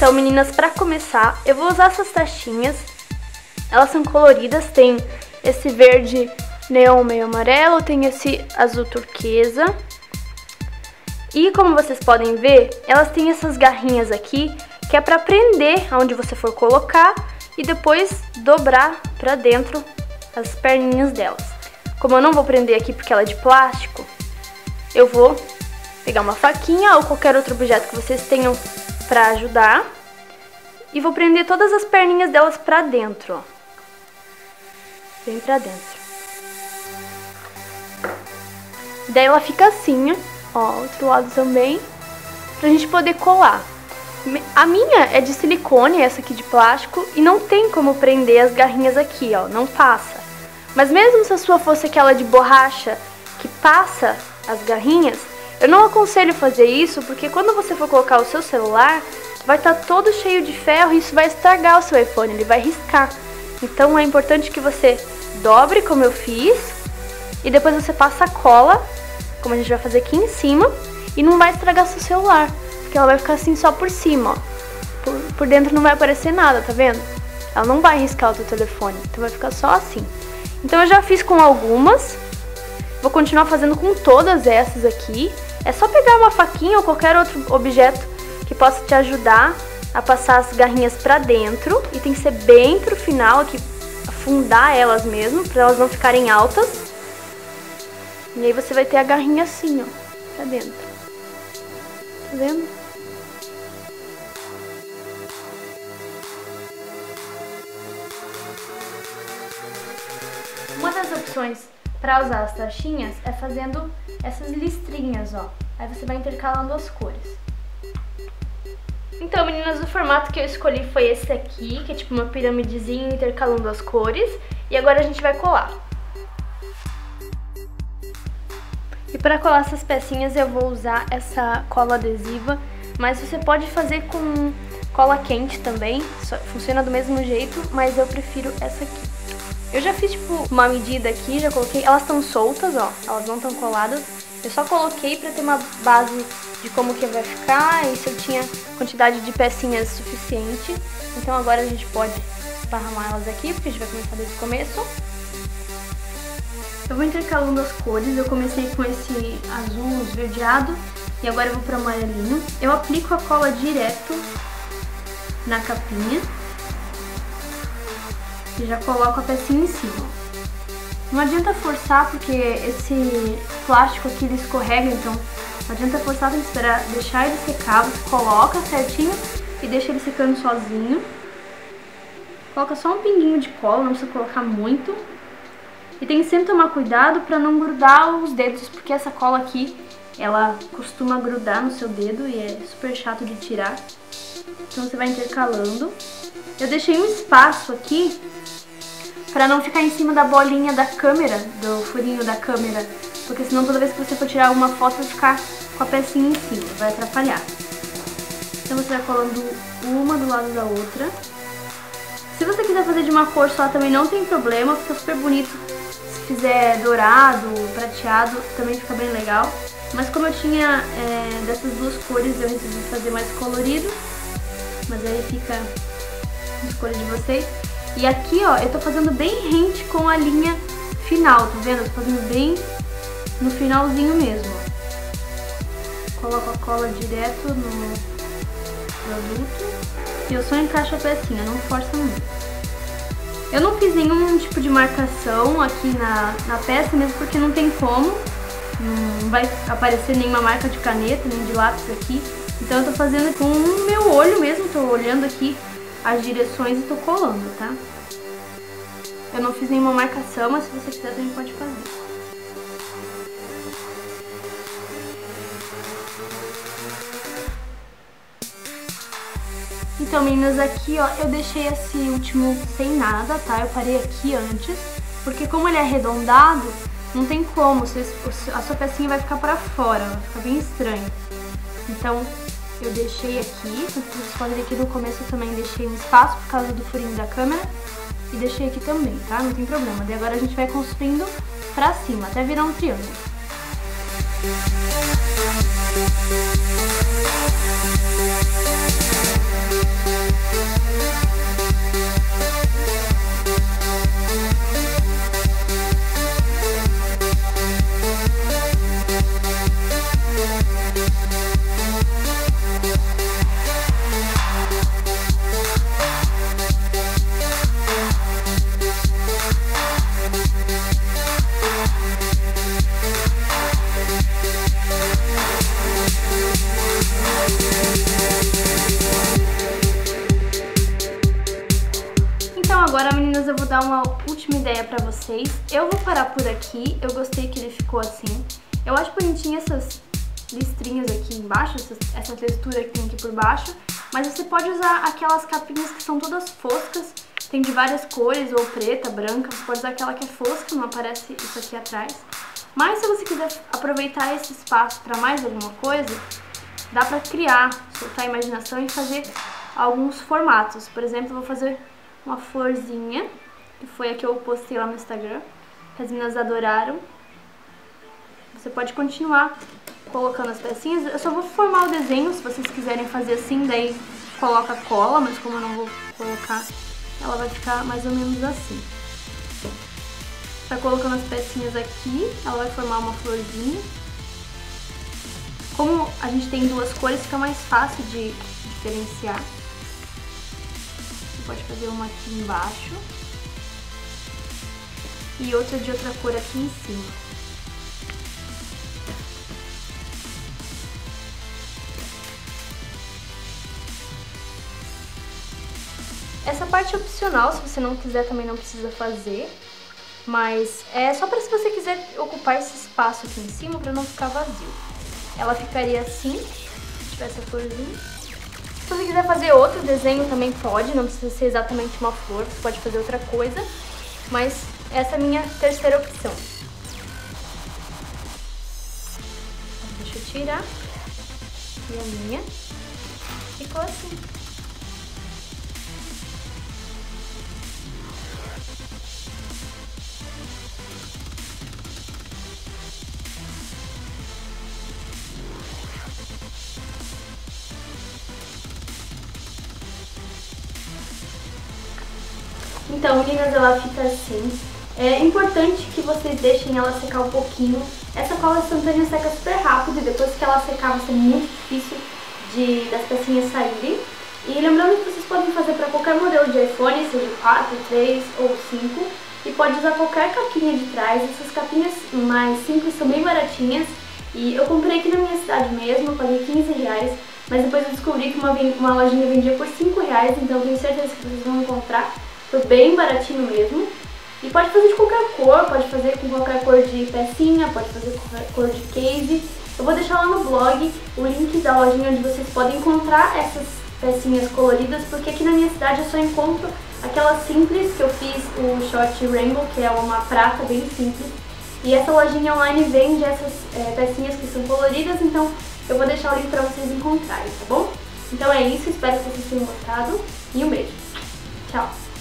Então, meninas, pra começar, eu vou usar essas taxinhas. Elas são coloridas, tem esse verde neon meio amarelo, tem esse azul turquesa. E como vocês podem ver, elas têm essas garrinhas aqui, que é pra prender aonde você for colocar e depois dobrar pra dentro as perninhas delas. Como eu não vou prender aqui porque ela é de plástico, eu vou pegar uma faquinha ou qualquer outro objeto que vocês tenham pra ajudar e vou prender todas as perninhas delas pra dentro, ó. Bem pra dentro. Daí ela fica assim, ó, outro lado também, pra gente poder colar. A minha é de silicone, essa aqui de plástico, e não tem como prender as garrinhas aqui, ó, não passa. Mas mesmo se a sua fosse aquela de borracha que passa as garrinhas, eu não aconselho fazer isso, porque quando você for colocar o seu celular, vai estar todo cheio de ferro e isso vai estragar o seu iPhone, ele vai riscar. Então é importante que você dobre, como eu fiz, e depois você passa a cola, como a gente vai fazer aqui em cima, e não vai estragar seu celular, porque ela vai ficar assim só por cima, ó. Por dentro não vai aparecer nada, tá vendo? Ela não vai riscar o teu telefone, então vai ficar só assim. Então eu já fiz com algumas, vou continuar fazendo com todas essas aqui. É só pegar uma faquinha ou qualquer outro objeto que possa te ajudar a passar as garrinhas pra dentro, e tem que ser bem pro final aqui, afundar elas mesmo, pra elas não ficarem altas. E aí você vai ter a garrinha assim, ó, pra dentro. Tá vendo? Uma das opções para usar as taxinhas é fazendo essas listrinhas, ó. Aí você vai intercalando as cores. Então, meninas, o formato que eu escolhi foi esse aqui, que é tipo uma piramidezinha intercalando as cores. E agora a gente vai colar. E para colar essas pecinhas eu vou usar essa cola adesiva, mas você pode fazer com cola quente também, funciona do mesmo jeito, mas eu prefiro essa aqui. Eu já fiz tipo uma medida aqui, já coloquei, elas estão soltas, ó, elas não estão coladas. Eu só coloquei pra ter uma base de como que vai ficar e se eu tinha quantidade de pecinhas suficiente. Então agora a gente pode esparramar elas aqui, porque a gente vai começar desde o começo. Eu vou intercalando as cores, eu comecei com esse azul esverdeado e agora eu vou pro amarelinho. Eu aplico a cola direto na capinha e já coloco a pecinha em cima. Não adianta forçar porque esse plástico aqui ele escorrega, então não adianta forçar, tem que esperar deixar ele secar. Você coloca certinho e deixa ele secando sozinho. Coloca só um pinguinho de cola, não precisa colocar muito. E tem que sempre tomar cuidado para não grudar os dedos, porque essa cola aqui, ela costuma grudar no seu dedo e é super chato de tirar. Então você vai intercalando. Eu deixei um espaço aqui para não ficar em cima da bolinha da câmera, do furinho da câmera, porque senão toda vez que você for tirar uma foto vai ficar com a pecinha em cima, vai atrapalhar. Então você vai colando uma do lado da outra. Se você quiser fazer de uma cor só também não tem problema, fica super bonito. Se fizer dourado, prateado, também fica bem legal. Mas como eu tinha dessas duas cores, eu resolvi fazer mais colorido. Mas aí fica a escolha de vocês. E aqui, ó, eu tô fazendo bem rente com a linha final, tá vendo? Eu tô fazendo bem no finalzinho mesmo, ó. Coloco a cola direto no produto e eu só encaixo a pecinha, não força muito. Eu não fiz nenhum tipo de marcação aqui na peça, mesmo porque não tem como. Não vai aparecer nenhuma marca de caneta, nem de lápis aqui. Então eu tô fazendo com o meu olho mesmo, tô olhando aqui as direções e tô colando, tá? Eu não fiz nenhuma marcação, mas se você quiser também pode fazer. Então, meninas, aqui, ó, eu deixei esse último sem nada, tá? Eu parei aqui antes, porque como ele é arredondado, não tem como, a sua pecinha vai ficar pra fora, vai ficar bem estranho. Então, eu deixei aqui, vocês podem ver que no começo eu também deixei um espaço por causa do furinho da câmera. E deixei aqui também, tá? Não tem problema. Daí agora a gente vai construindo pra cima, até virar um triângulo. agora, meninas, eu vou dar uma última ideia pra vocês. Eu vou parar por aqui, eu gostei que ele ficou assim. Eu acho bonitinho essas listrinhas aqui embaixo, essa textura que tem aqui por baixo. Mas você pode usar aquelas capinhas que são todas foscas, tem de várias cores, ou preta, branca. Você pode usar aquela que é fosca, não aparece isso aqui atrás. Mas se você quiser aproveitar esse espaço pra mais alguma coisa, dá pra criar, soltar a imaginação e fazer alguns formatos. Por exemplo, eu vou fazer uma florzinha, que foi a que eu postei lá no Instagram, que as meninas adoraram. Você pode continuar colocando as pecinhas. Eu só vou formar o desenho, se vocês quiserem fazer assim, daí coloca cola, mas como eu não vou colocar, ela vai ficar mais ou menos assim. Vai colocando as pecinhas aqui, ela vai formar uma florzinha. Como a gente tem duas cores, fica mais fácil de diferenciar. Você pode fazer uma aqui embaixo e outra de outra cor aqui em cima. Essa parte é opcional, se você não quiser também não precisa fazer, mas é só para se você quiser ocupar esse espaço aqui em cima para não ficar vazio. Ela ficaria assim, se tivesse a florzinha. Se você quiser fazer outro desenho também pode, não precisa ser exatamente uma flor, você pode fazer outra coisa, mas essa é a minha terceira opção. Deixa eu tirar. E a minha ficou assim. Então, meninas, ela fica assim. É importante que vocês deixem ela secar um pouquinho. Essa cola instantânea seca super rápido e depois que ela secar vai ser muito difícil das pecinhas saírem. E lembrando que vocês podem fazer para qualquer modelo de iPhone, seja 4, 3 ou 5. E pode usar qualquer capinha de trás. Essas capinhas mais simples são bem baratinhas. E eu comprei aqui na minha cidade mesmo, eu paguei 15 reais. Mas depois eu descobri que uma lojinha vendia por 5 reais, então eu tenho certeza que vocês vão encontrar por bem baratinho mesmo. E pode fazer de qualquer cor, pode fazer com qualquer cor de pecinha, pode fazer com qualquer cor de case. Eu vou deixar lá no blog o link da lojinha onde vocês podem encontrar essas pecinhas coloridas, porque aqui na minha cidade eu só encontro aquelas simples que eu fiz o short rainbow, que é uma prata bem simples. E essa lojinha online vende essas pecinhas que são coloridas, então eu vou deixar o link pra vocês encontrarem, tá bom? Então é isso, espero que vocês tenham gostado e um beijo. Tchau!